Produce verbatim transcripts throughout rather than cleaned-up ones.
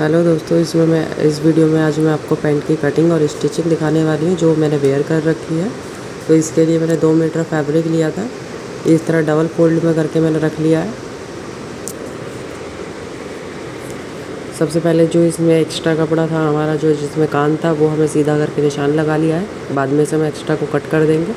Hello दोस्तों, इसमें मैं इस वीडियो में आज मैं आपको पैंट की कटिंग और स्टिचिंग दिखाने वाली हूँ जो मैंने वेयर कर रखी है। तो इसके लिए मैंने दो मीटर फैब्रिक लिया था। इस तरह डबल फोल्ड में करके मैंने रख लिया है। सबसे पहले जो इसमें एक्स्ट्रा कपड़ा था हमारा, जो जिसमें कान था, वो हमें सीधा करके निशान लगा लिया है। बाद में से हम एक्स्ट्रा को कट कर देंगे।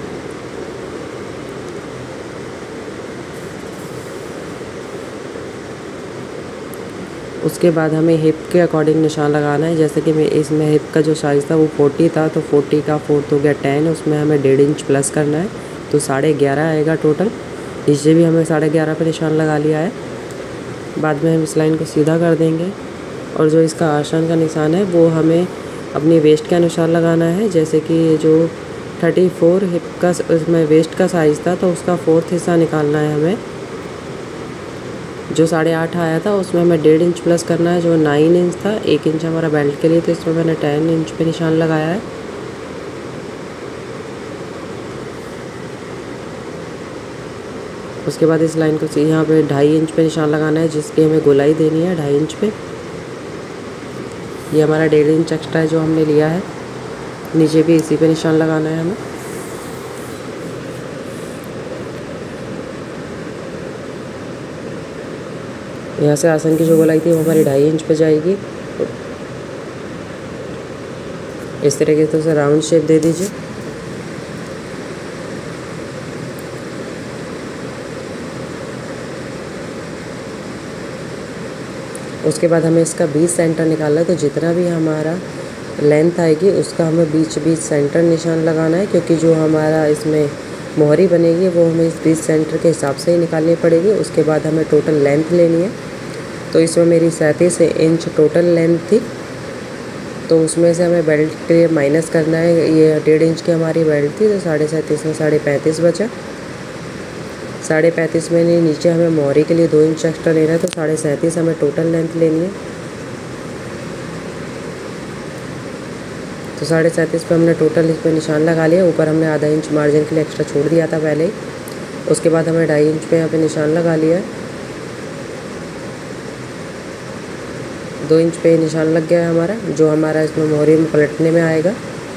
उसके बाद हमें हिप के अकॉर्डिंग निशान लगाना है। जैसे कि मैं इसमें हिप का जो साइज़ था वो फोर्टी था, तो फोर्टी का फोर्थ हो गया टेन। उसमें हमें डेढ़ इंच प्लस करना है, तो साढ़े ग्यारह आएगा टोटल। नीचे भी हमें साढ़े ग्यारह पर निशान लगा लिया है। बाद में हम इस लाइन को सीधा कर देंगे। और जो इसका आसान का निशान है वो हमें अपनी वेस्ट के अनुसार लगाना है। जैसे कि ये जो थर्टी फोर हिप का उसमें वेस्ट का साइज़ था, तो उसका फोर्थ हिस्सा निकालना है हमें। जो साढ़े आठ आया था उसमें हमें डेढ़ इंच प्लस करना है। जो नाइन इंच था, एक इंच हमारा बेल्ट के लिए, तो इसमें मैंने टेन इंच पे निशान लगाया है। उसके बाद इस लाइन को यहाँ पे ढाई इंच पे निशान लगाना है, जिसकी हमें गोलाई देनी है ढाई इंच पे। ये हमारा डेढ़ इंच एक्स्ट्रा है जो हमने लिया है। नीचे भी इसी पे निशान लगाना है हमें। यहाँ से आसन की जो गोलाई थी वो हमारी ढाई इंच पे जाएगी। इस तरीके से उसे राउंड शेप दे दीजिए। उसके बाद हमें इसका बीच सेंटर निकालना है। तो जितना भी हमारा लेंथ आएगी उसका हमें बीच बीच सेंटर निशान लगाना है, क्योंकि जो हमारा इसमें मोहरी बनेगी वो हमें इस बीच सेंटर के हिसाब से ही निकालनी पड़ेगी। उसके बाद हमें टोटल लेंथ लेनी है। तो इसमें मेरी सैंतीस इंच टोटल लेंथ थी, तो उसमें से हमें बेल्ट के लिए माइनस करना है। ये डेढ़ इंच की हमारी बेल्ट थी, तो साढ़े सैंतीस में साढ़े पैंतीस बचा। साढ़े पैंतीस में नहीं, नीचे हमें मोहरी के लिए दो इंच एक्स्ट्रा लेना है, तो साढ़े सैंतीस हमें टोटल लेंथ लेनी है। तो साढ़े सैंतीस पे हमने टोटल इस पर निशान लगा लिया। ऊपर हमने आधा इंच मार्जिन के लिए एक्स्ट्रा छोड़ दिया था पहले ही। उसके बाद हमें ढाई इंच पे यहाँ पे निशान लगा लिया है। दो इंच पे निशान लग गया है हमारा, जो हमारा इसमें मोहरी में पलटने में आएगा।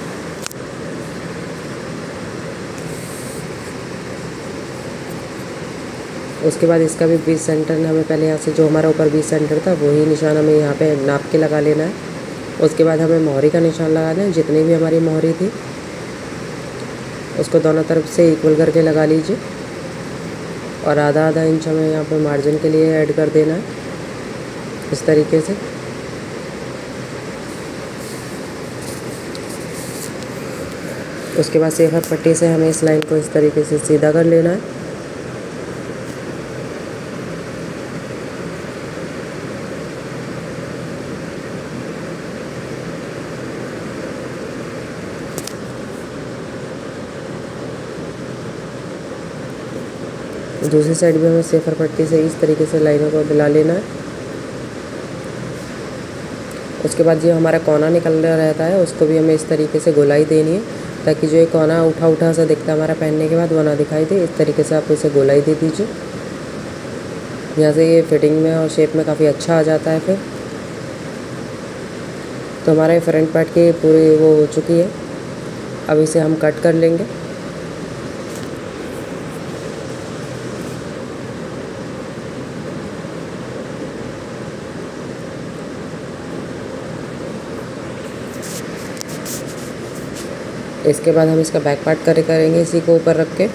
उसके बाद इसका भी बीच सेंटर ने हमें पहले यहाँ से जो हमारा ऊपर बीच सेंटर था वही निशान हमें यहाँ पे नाप के लगा लेना है। उसके बाद हमें मोहरी का निशान लगाना है। जितनी भी हमारी मोहरी थी उसको दोनों तरफ से इक्वल करके लगा लीजिए। और आधा आधा इंच हमें यहाँ पे मार्जिन के लिए ऐड कर देना है, इस तरीके से। उसके बाद सेफर पट्टी से हमें इस लाइन को इस तरीके से सीधा कर लेना है। दूसरी साइड भी हमें सेफर पट्टी से इस तरीके से लाइनों को मिला लेना है। उसके बाद जो हमारा कोना निकल रहा रहता है उसको भी हमें इस तरीके से गोलाई देनी है, ताकि जो ये कोना उठा उठा सा दिखता है हमारा पहनने के बाद वो ना दिखाई दे। इस तरीके से आप इसे गोलाई दे दीजिए। यहाँ से ये फिटिंग में और शेप में काफ़ी अच्छा आ जाता है। फिर तो हमारा ये फ्रंट पार्ट की पूरी वो हो चुकी है। अब इसे हम कट कर लेंगे। इसके बाद हम इसका बैक पार्ट करे करेंगे इसी को ऊपर रख के।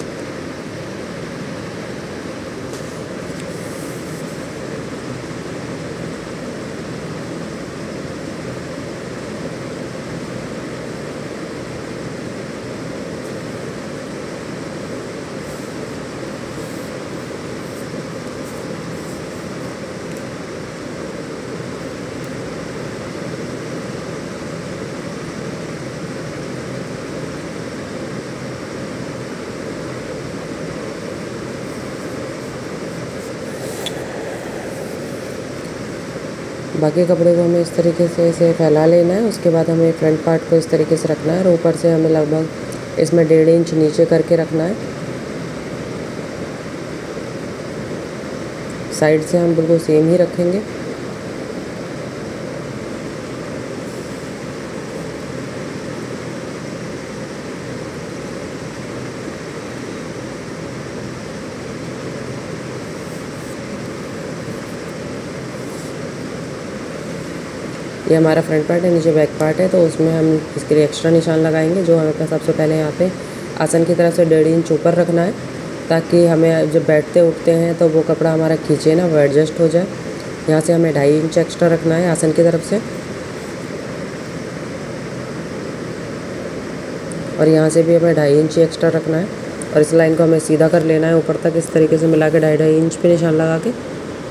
बाकी कपड़े को हमें इस तरीके से इसे फैला लेना है। उसके बाद हमें फ्रंट पार्ट को इस तरीके से रखना है और ऊपर से हमें लगभग इसमें डेढ़ इंच नीचे करके रखना है। साइड से हम बिल्कुल सेम ही रखेंगे। ये हमारा फ्रंट पार्ट है, नीचे बैक पार्ट है, तो उसमें हम इसके लिए एक्स्ट्रा निशान लगाएंगे। जो हमें सबसे पहले यहाँ पे आसन की तरफ से डेढ़ इंच ऊपर रखना है, ताकि हमें जब बैठते उठते हैं तो वो कपड़ा हमारा खींचे ना, वो एडजस्ट हो जाए। यहाँ से हमें ढाई इंच एक्स्ट्रा रखना है आसन की तरफ से, और यहाँ से भी हमें ढाई इंच एक्स्ट्रा रखना है। और इस लाइन को हमें सीधा कर लेना है ऊपर तक, इस तरीके से मिला के ढाई ढाई इंच पे निशान लगा के।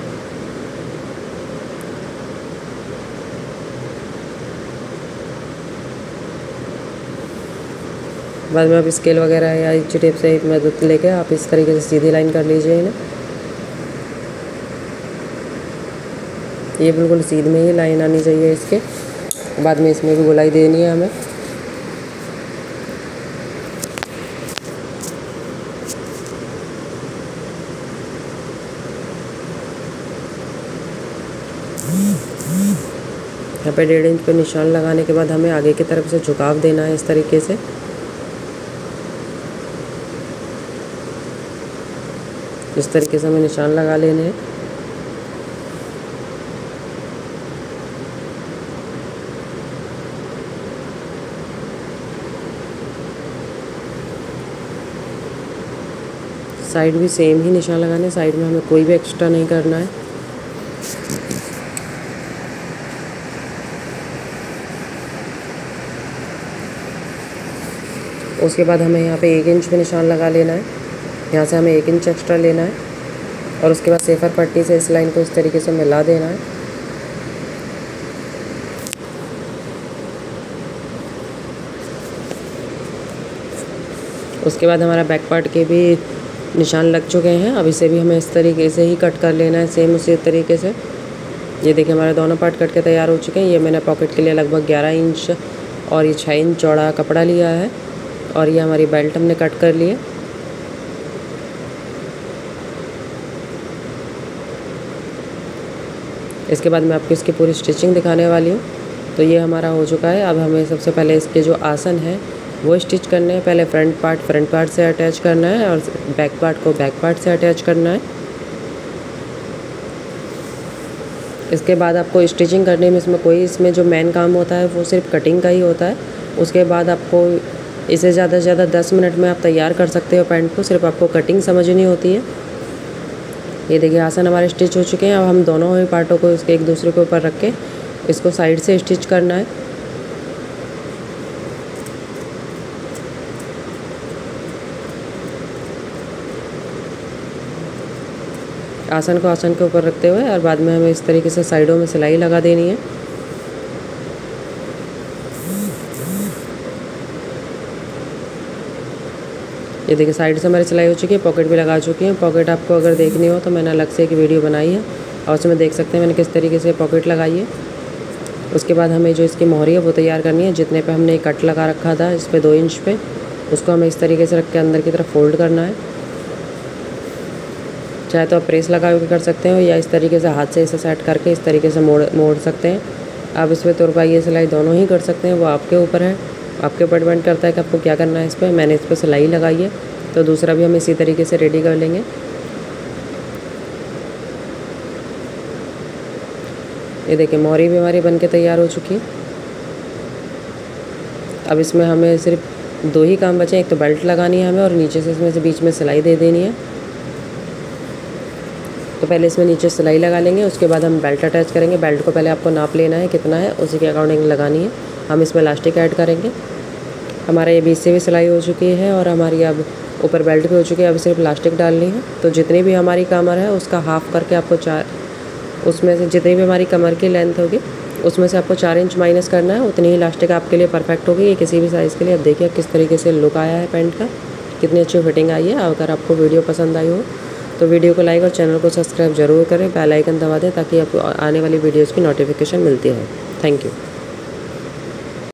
बाद में आप स्केल वगैरह या इंची टेप से मदद लेके आप इस तरीके से सीधी लाइन कर लीजिए इन्हें। ये बिल्कुल सीध में ही लाइन आनी चाहिए इसके। बाद में इसमें भी गोलाई देनी है हमें। यहाँ पे डेढ़ इंच पे निशान लगाने के बाद हमें आगे की तरफ से झुकाव देना है इस तरीके से। इस तरीके से हमें निशान लगा लेने हैं। साइड भी सेम ही निशान लगाने, साइड में हमें कोई भी एक्स्ट्रा नहीं करना है। उसके बाद हमें यहाँ पे एक इंच पे निशान लगा लेना है। यहाँ से हमें एक इंच एक्स्ट्रा लेना है और उसके बाद सेफर पट्टी से इस लाइन को इस तरीके से मिला देना है। उसके बाद हमारा बैक पार्ट के भी निशान लग चुके हैं। अब इसे भी हमें इस तरीके से ही कट कर लेना है, सेम उसी तरीके से। ये देखिए हमारे दोनों पार्ट कट के तैयार हो चुके हैं। ये मैंने पॉकेट के लिए लगभग ग्यारह इंच और ये छः इंच चौड़ा कपड़ा लिया है, और ये हमारी बेल्ट हमने कट कर ली है। इसके बाद मैं आपको इसकी पूरी स्टिचिंग दिखाने वाली हूँ। तो ये हमारा हो चुका है। अब हमें सबसे पहले इसके जो आसन है वो स्टिच करने हैं। पहले फ्रंट पार्ट फ्रंट पार्ट से अटैच करना है और बैक पार्ट को बैक पार्ट से अटैच करना है। इसके बाद आपको स्टिचिंग करने में इसमें कोई इसमें जो मेन काम होता है वो सिर्फ कटिंग का ही होता है। उसके बाद आपको इसे ज़्यादा से ज़्यादा दस मिनट में आप तैयार कर सकते हो पैंट को, सिर्फ आपको कटिंग समझनी होती है। ये देखिए आसन हमारे स्टिच हो चुके हैं। अब हम दोनों ही पार्टों को इसके एक दूसरे के ऊपर रख के इसको साइड से स्टिच करना है। आसन को आसन के ऊपर रखते हुए, और बाद में हमें इस तरीके से साइडों में सिलाई लगा देनी है। ये देखिए साइड से हमारी सिलाई हो चुकी है, पॉकेट भी लगा चुकी है। पॉकेट आपको अगर देखनी हो तो मैंने अलग से एक वीडियो बनाई है और उसमें देख सकते हैं मैंने किस तरीके से पॉकेट लगाई है। उसके बाद हमें जो इसकी मोहरी है वो तैयार करनी है। जितने पे हमने कट लगा रखा था इस पे दो इंच पे, उसको हमें इस तरीके से रख के अंदर की तरफ फोल्ड करना है। चाहे तो आप प्रेस लगा के कर सकते हो या इस तरीके से हाथ से इसे सेट करके इस तरीके से मोड़ मोड़ सकते हैं। आप इस पर तुरपाई सिलाई दोनों ही कर सकते हैं, वो आपके ऊपर है, आपके ऊपर डिपेंड करता है कि आपको क्या करना है। इस पर मैंने इस पर सिलाई लगाई है, तो दूसरा भी हम इसी तरीके से रेडी कर लेंगे। ये देखिए मोहरी भी हमारी बन के तैयार हो चुकी है। अब इसमें हमें सिर्फ दो ही काम बचे, एक तो बेल्ट लगानी है हमें और नीचे से इसमें से बीच में सिलाई दे देनी है। तो पहले इसमें नीचे सिलाई लगा लेंगे, उसके बाद हम बेल्ट अटैच करेंगे। बेल्ट को पहले आपको नाप लेना है कितना है, उसी के अकॉर्डिंग लगानी है। हम इसमें इलास्टिक ऐड करेंगे। हमारा ये बीच से भी सिलाई हो चुकी है और हमारी अब ऊपर बेल्ट भी हो चुकी है। अब सिर्फ इलास्टिक डालनी है। तो जितनी भी हमारी कमर है उसका हाफ़ करके आपको चार, उसमें से जितनी भी हमारी कमर की लेंथ होगी उसमें से आपको चार इंच माइनस करना है। उतनी ही इलास्टिक आपके लिए परफेक्ट होगी, ये किसी भी साइज़ के लिए। अब देखिए किस तरीके से लुक आया है पैंट का, कितनी अच्छी फिटिंग आई है। अगर आपको वीडियो पसंद आई हो तो वीडियो को लाइक और चैनल को सब्सक्राइब जरूर करें, बेल आइकन दबा दें ताकि आपको आने वाली वीडियोज़ की नोटिफिकेशन मिलती है। Thank you.